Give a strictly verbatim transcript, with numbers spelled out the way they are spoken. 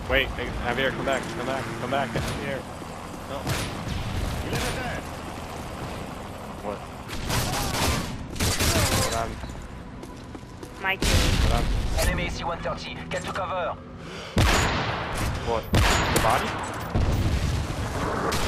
Wait, Javier, come back, come back, come back, Javier. No. What? Hold on. My team. Hold on. Enemy C one thirty, get to cover. What? The body?